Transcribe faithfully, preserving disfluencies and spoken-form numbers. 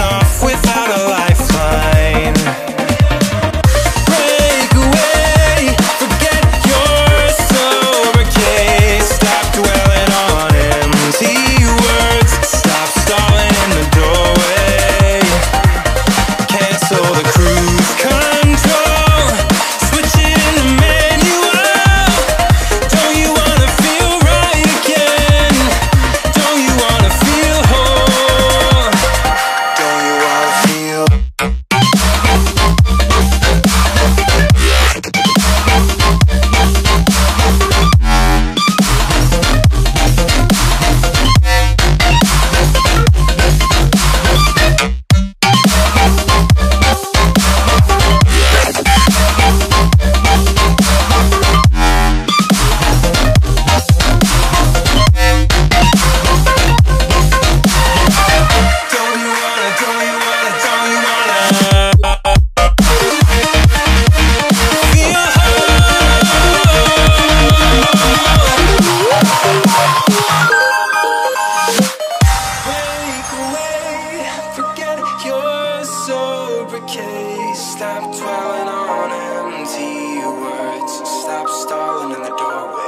off without a lifeline. Break away, forget your sober case. Stop dwelling on empty words. Stop stalling in the doorway. Cancel the cruise control. Switch it in the manual. Don't you wanna feel right again? Don't you wanna feel whole? Don't you wanna feel? Don't you wanna, don't you wanna, don't you wanna feel Break away, forget your sober case. Stop dwelling on empty words. Stop stalling in the doorway.